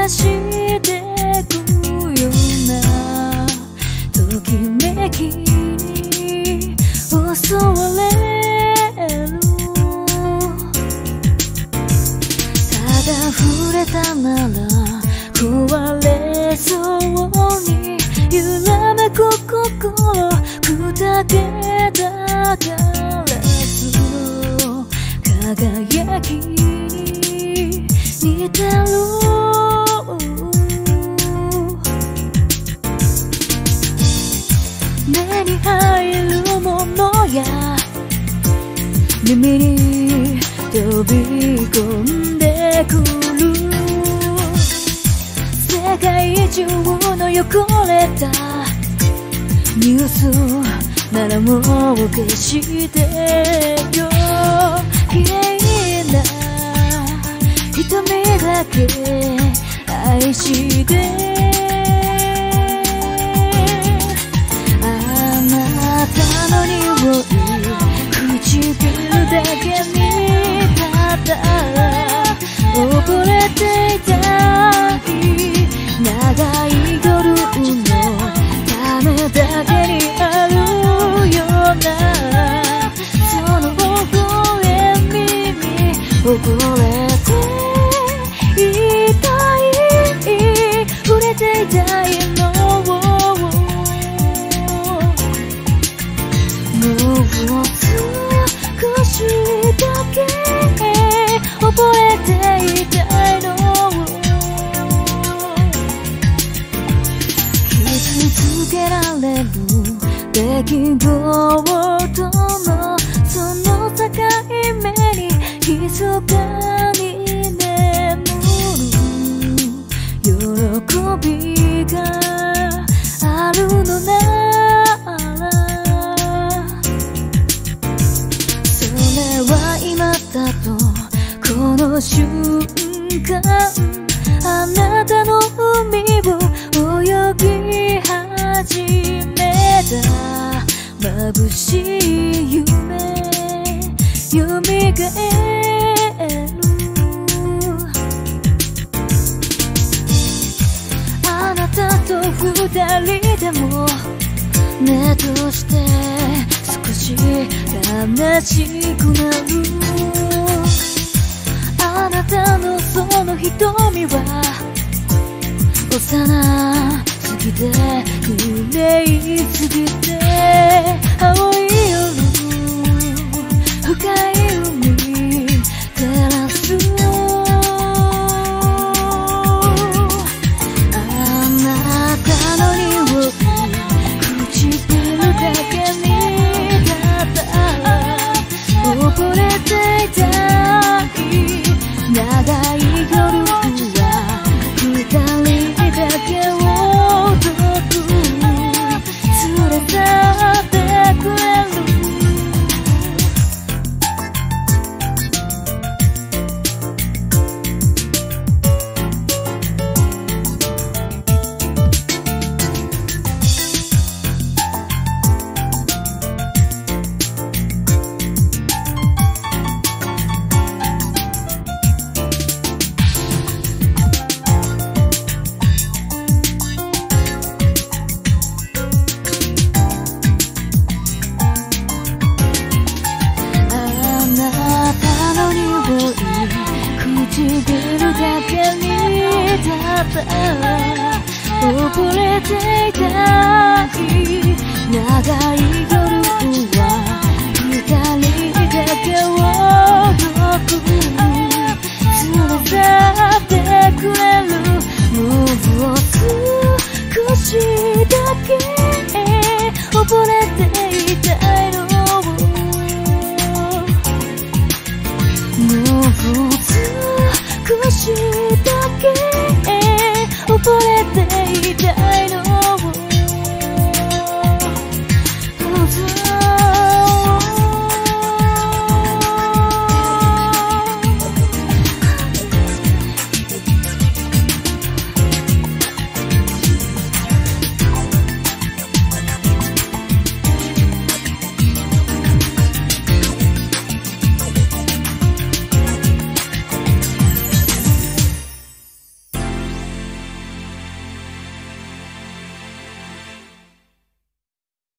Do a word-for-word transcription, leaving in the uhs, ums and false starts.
らしてくようなときめきに襲われる。ただ触れたなら壊れそうに揺らめく心砕けたガラスの輝きに似てる。目に入るものや耳に飛び込んでくる。世界中の汚れたニュースならもう消してよ。綺麗な瞳だけ愛してあなたの匂い唇だけにただ溺れていたい。長い夜のためだけにあるようなその微笑みに溺れていたい。触れていたいのもう少しだけ溺れていたいの。傷つけられる出来事のその境目に密かに眠る喜びがあるのならそれは今だとこの瞬間あなたの海を泳ぎ始めた眩しい夢蘇る。あなたと二人でも目として少し悲しくなる。あなたのその瞳は幼すぎて綺麗すぎて青い夜深い海照らす。あなたの匂い唇だけにただ溺れていたい。長い夜は二人だけを遠く連れ去ってくれる。唇だけにただ溺れていたい。長い夜は二人だけを遠く連れ去ってくれる。